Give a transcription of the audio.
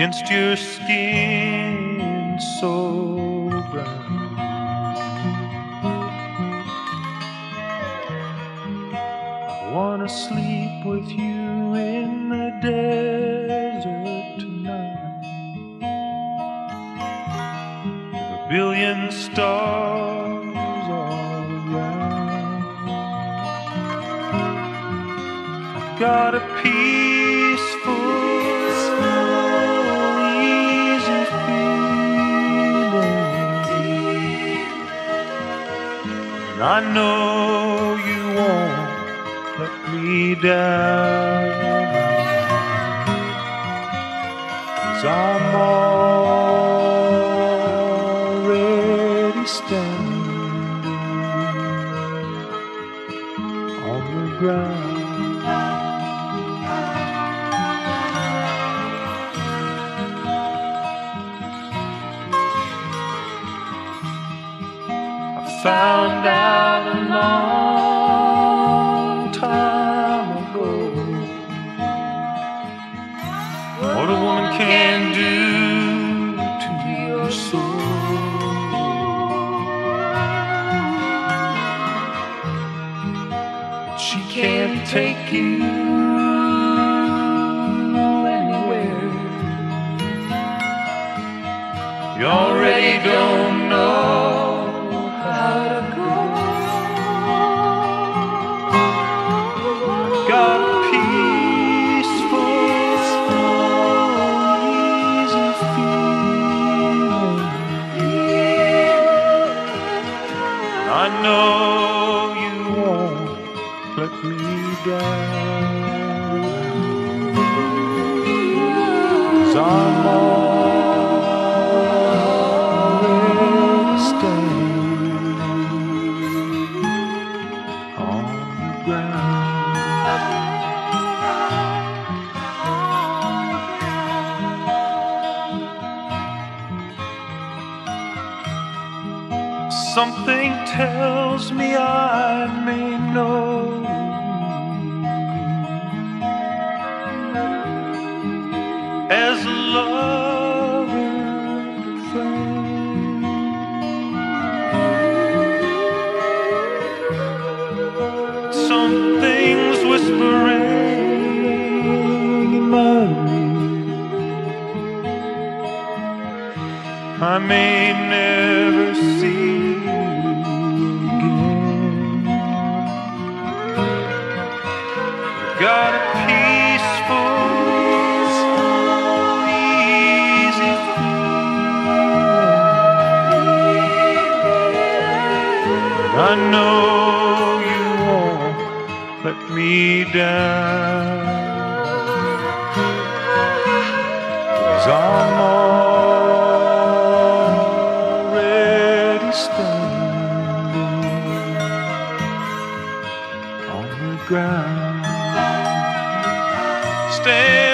against your skin so brown. I wanna sleep with you in the desert tonight, with a billion stars all around. I've got a peaceful, easy feeling, and I know you won't let me down, 'cause I'm already standing on the ground. I found out a long time ago what a woman can do to your soul. She can't take you anywhere. You already don't know how to go. I've got a peaceful, easy feeling, I know you won't let me down, 'cause I'm already standing on the ground. Something tells me I may know as a lover and a friend. Something's whispering in my ear, I may never see you again. Got a peaceful, easy feeling, I know you won't let me down, 'cause I'm already standing on the ground. Stand